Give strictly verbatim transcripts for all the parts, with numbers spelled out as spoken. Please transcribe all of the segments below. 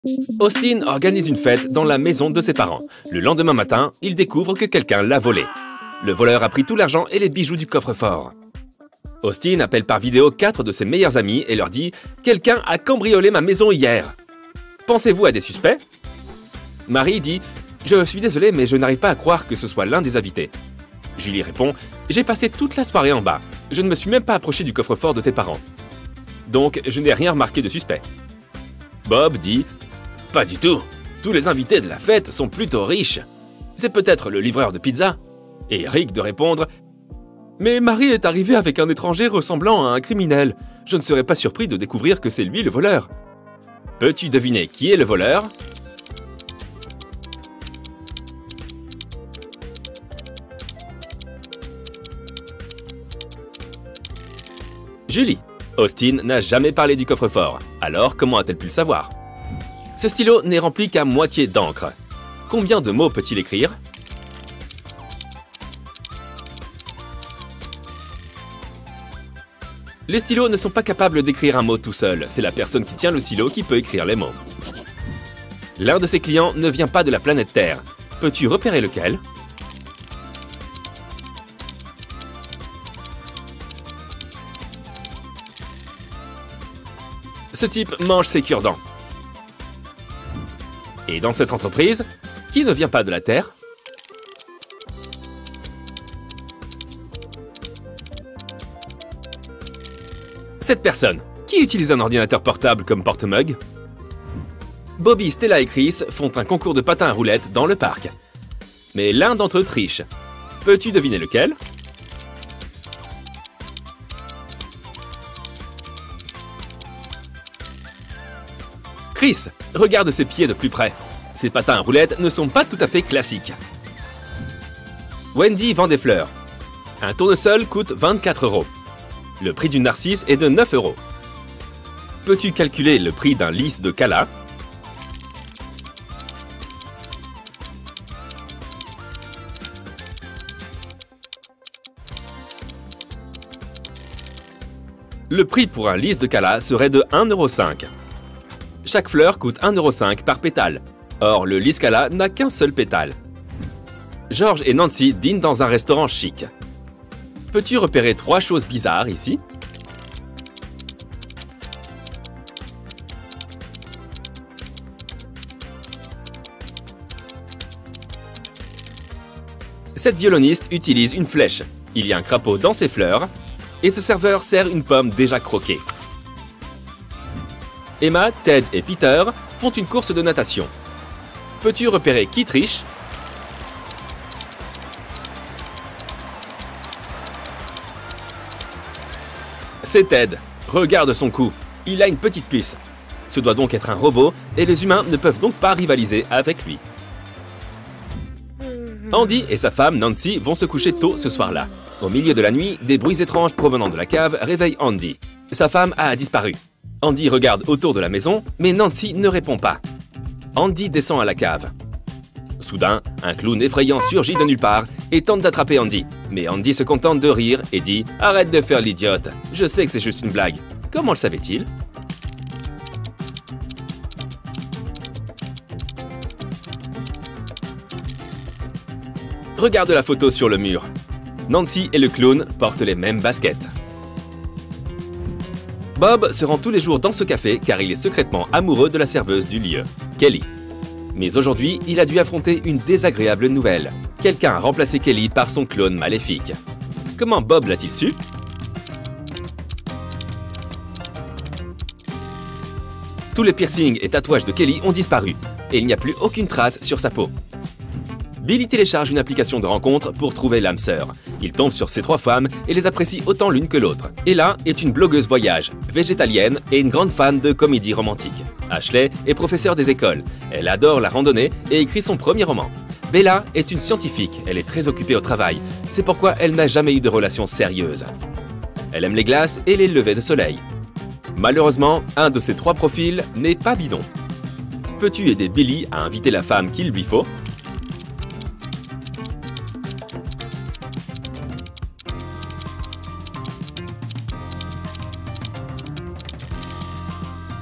Austin organise une fête dans la maison de ses parents. Le lendemain matin, il découvre que quelqu'un l'a volé. Le voleur a pris tout l'argent et les bijoux du coffre-fort. Austin appelle par vidéo quatre de ses meilleurs amis et leur dit « Quelqu'un a cambriolé ma maison hier. Pensez-vous à des suspects ?» Marie dit « Je suis désolé, mais je n'arrive pas à croire que ce soit l'un des invités. » Julie répond « J'ai passé toute la soirée en bas. Je ne me suis même pas approché du coffre-fort de tes parents. Donc, je n'ai rien remarqué de suspect. » Bob dit « Pas du tout. Tous les invités de la fête sont plutôt riches. C'est peut-être le livreur de pizza. » Et Rick de répondre « Mais Marie est arrivée avec un étranger ressemblant à un criminel. Je ne serais pas surpris de découvrir que c'est lui le voleur. » Peux-tu deviner qui est le voleur? Julie. Austin n'a jamais parlé du coffre-fort. Alors, comment a-t-elle pu le savoir? Ce stylo n'est rempli qu'à moitié d'encre. Combien de mots peut-il écrire? Les stylos ne sont pas capables d'écrire un mot tout seul. C'est la personne qui tient le stylo qui peut écrire les mots. L'un de ses clients ne vient pas de la planète Terre. Peux-tu repérer lequel? Ce type mange ses cure-dents. Et dans cette entreprise, qui ne vient pas de la Terre? Cette personne, qui utilise un ordinateur portable comme porte-mug? Bobby, Stella et Chris font un concours de patins à roulettes dans le parc. Mais l'un d'entre eux triche. Peux-tu deviner lequel? Chris, regarde ses pieds de plus près. Ses patins à roulettes ne sont pas tout à fait classiques. Wendy vend des fleurs. Un tournesol coûte vingt-quatre euros. Le prix d'une narcisse est de neuf euros. Peux-tu calculer le prix d'un lys de Cala? Le prix pour un lys de Cala serait de un euro cinq. Chaque fleur coûte un euro cinq par pétale. Or, le lys Cala n'a qu'un seul pétale. George et Nancy dînent dans un restaurant chic. Peux-tu repérer trois choses bizarres ici? Cette violoniste utilise une flèche. Il y a un crapaud dans ses fleurs et ce serveur sert une pomme déjà croquée. Emma, Ted et Peter font une course de natation. Peux-tu repérer qui triche? C'est Ted. Regarde son cou. Il a une petite puce. Ce doit donc être un robot et les humains ne peuvent donc pas rivaliser avec lui. Andy et sa femme Nancy vont se coucher tôt ce soir-là. Au milieu de la nuit, des bruits étranges provenant de la cave réveillent Andy. Sa femme a disparu. Andy regarde autour de la maison, mais Nancy ne répond pas. Andy descend à la cave. Soudain, un clown effrayant surgit de nulle part et tente d'attraper Andy. Mais Andy se contente de rire et dit « Arrête de faire l'idiote, je sais que c'est juste une blague. » Comment le savait-il? Regarde la photo sur le mur. Nancy et le clown portent les mêmes baskets. Bob se rend tous les jours dans ce café car il est secrètement amoureux de la serveuse du lieu, Kelly. Mais aujourd'hui, il a dû affronter une désagréable nouvelle. Quelqu'un a remplacé Kelly par son clone maléfique. Comment Bob l'a-t-il su? Tous les piercings et tatouages de Kelly ont disparu et il n'y a plus aucune trace sur sa peau. Billy télécharge une application de rencontre pour trouver l'âme sœur. Il tombe sur ces trois femmes et les apprécie autant l'une que l'autre. Ella est une blogueuse voyage, végétalienne et une grande fan de comédie romantique. Ashley est professeure des écoles. Elle adore la randonnée et écrit son premier roman. Bella est une scientifique. Elle est très occupée au travail. C'est pourquoi elle n'a jamais eu de relation sérieuse. Elle aime les glaces et les levées de soleil. Malheureusement, un de ces trois profils n'est pas bidon. Peux-tu aider Billy à inviter la femme qu'il lui faut?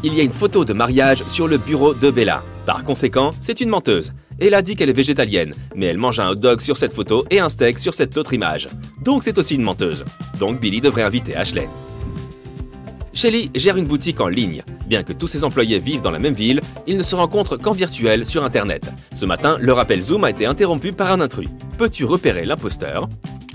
Il y a une photo de mariage sur le bureau de Bella. Par conséquent, c'est une menteuse. Elle a dit qu'elle est végétalienne, mais elle mange un hot dog sur cette photo et un steak sur cette autre image. Donc c'est aussi une menteuse. Donc Billy devrait inviter Ashley. Shelly gère une boutique en ligne. Bien que tous ses employés vivent dans la même ville, ils ne se rencontrent qu'en virtuel sur Internet. Ce matin, leur appel Zoom a été interrompu par un intrus. Peux-tu repérer l'imposteur ?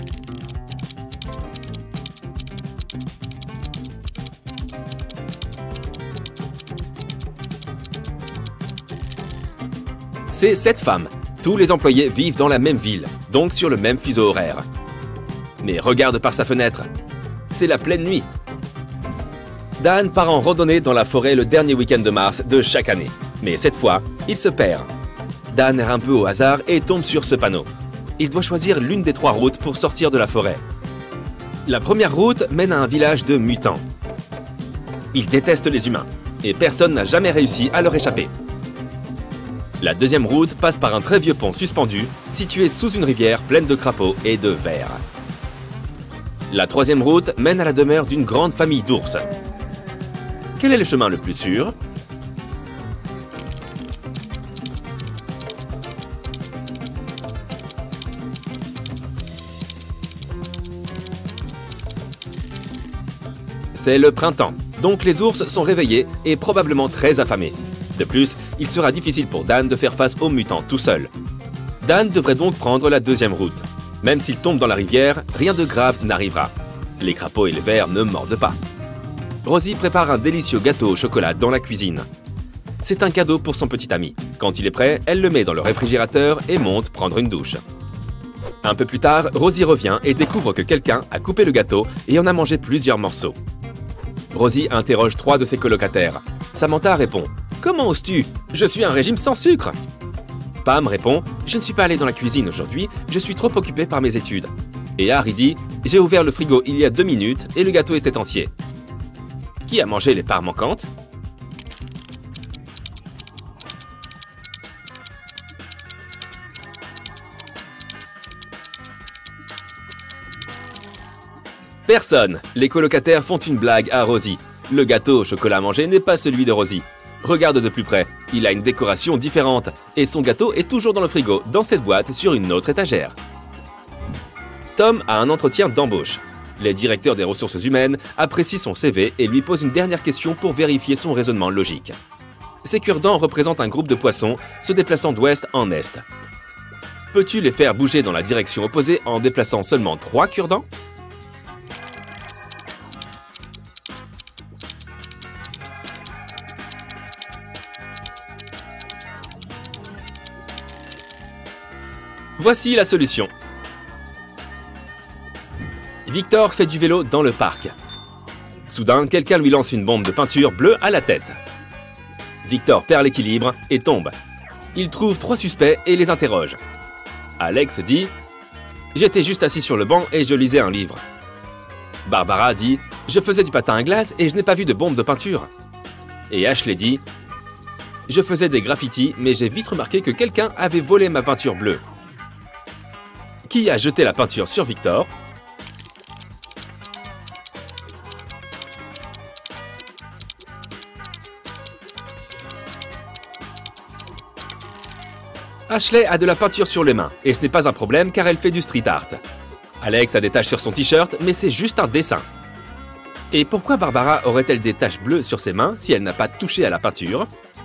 C'est cette femme. Tous les employés vivent dans la même ville, donc sur le même fuseau horaire. Mais regarde par sa fenêtre. C'est la pleine nuit. Dan part en randonnée dans la forêt le dernier week-end de mars de chaque année. Mais cette fois, il se perd. Dan erre un peu au hasard et tombe sur ce panneau. Il doit choisir l'une des trois routes pour sortir de la forêt. La première route mène à un village de mutants. Ils détestent les humains, et personne n'a jamais réussi à leur échapper. La deuxième route passe par un très vieux pont suspendu, situé sous une rivière pleine de crapauds et de vers. La troisième route mène à la demeure d'une grande famille d'ours. Quel est le chemin le plus sûr ? C'est le printemps, donc les ours sont réveillés et probablement très affamés. De plus, il sera difficile pour Dan de faire face aux mutants tout seul. Dan devrait donc prendre la deuxième route. Même s'il tombe dans la rivière, rien de grave n'arrivera. Les crapauds et les vers ne mordent pas. Rosie prépare un délicieux gâteau au chocolat dans la cuisine. C'est un cadeau pour son petit ami. Quand il est prêt, elle le met dans le réfrigérateur et monte prendre une douche. Un peu plus tard, Rosie revient et découvre que quelqu'un a coupé le gâteau et en a mangé plusieurs morceaux. Rosie interroge trois de ses colocataires. Samantha répond « Comment oses-tu ? Je suis un régime sans sucre !» Pam répond « Je ne suis pas allé dans la cuisine aujourd'hui, je suis trop occupé par mes études. » Et Harry dit « J'ai ouvert le frigo il y a deux minutes et le gâteau était entier. » Qui a mangé les parts manquantes ? Personne. Les colocataires font une blague à Rosie. Le gâteau au chocolat mangé n'est pas celui de Rosie. Regarde de plus près, il a une décoration différente et son gâteau est toujours dans le frigo, dans cette boîte sur une autre étagère. Tom a un entretien d'embauche. Les directeurs des ressources humaines apprécient son C V et lui posent une dernière question pour vérifier son raisonnement logique. Ces cure-dents représentent un groupe de poissons se déplaçant d'ouest en est. Peux-tu les faire bouger dans la direction opposée en déplaçant seulement trois cure-dents ? Voici la solution. Victor fait du vélo dans le parc. Soudain, quelqu'un lui lance une bombe de peinture bleue à la tête. Victor perd l'équilibre et tombe. Il trouve trois suspects et les interroge. Alex dit « J'étais juste assis sur le banc et je lisais un livre. » Barbara dit « Je faisais du patin à glace et je n'ai pas vu de bombe de peinture. » Et Ashley dit « Je faisais des graffitis mais j'ai vite remarqué que quelqu'un avait volé ma peinture bleue. » Qui a jeté la peinture sur Victor ? Ashley a de la peinture sur les mains, et ce n'est pas un problème car elle fait du street art. Alex a des taches sur son t-shirt, mais c'est juste un dessin. Et pourquoi Barbara aurait-elle des taches bleues sur ses mains si elle n'a pas touché à la peinture ?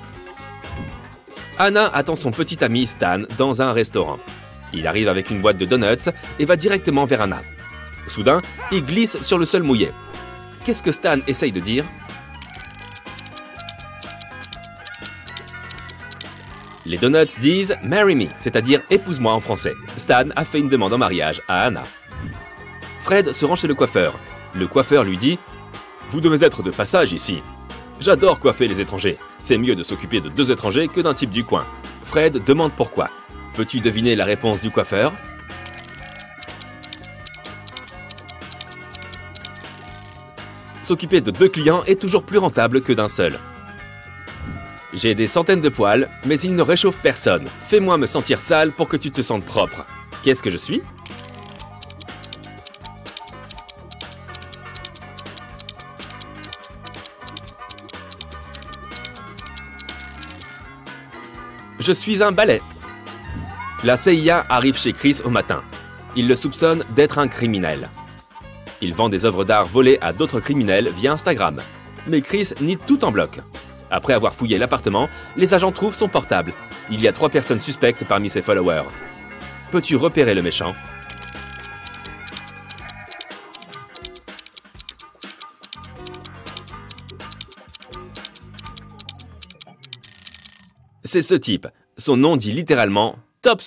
Anna attend son petit ami Stan dans un restaurant. Il arrive avec une boîte de donuts et va directement vers Anna. Soudain, il glisse sur le sol mouillé. Qu'est-ce que Stan essaye de dire ? Les donuts disent « Marry me », c'est-à-dire « épouse-moi » en français. Stan a fait une demande en mariage à Anna. Fred se rend chez le coiffeur. Le coiffeur lui dit « Vous devez être de passage ici. J'adore coiffer les étrangers. C'est mieux de s'occuper de deux étrangers que d'un type du coin. » Fred demande pourquoi. Peux-tu deviner la réponse du coiffeur ? S'occuper de deux clients est toujours plus rentable que d'un seul. J'ai des centaines de poils, mais ils ne réchauffent personne. Fais-moi me sentir sale pour que tu te sentes propre. Qu'est-ce que je suis ? Je suis un balai. La C I A arrive chez Chris au matin. Il le soupçonne d'être un criminel. Il vend des œuvres d'art volées à d'autres criminels via Instagram. Mais Chris nie tout en bloc. Après avoir fouillé l'appartement, les agents trouvent son portable. Il y a trois personnes suspectes parmi ses followers. Peux-tu repérer le méchant? C'est ce type. Son nom dit littéralement « top secret ».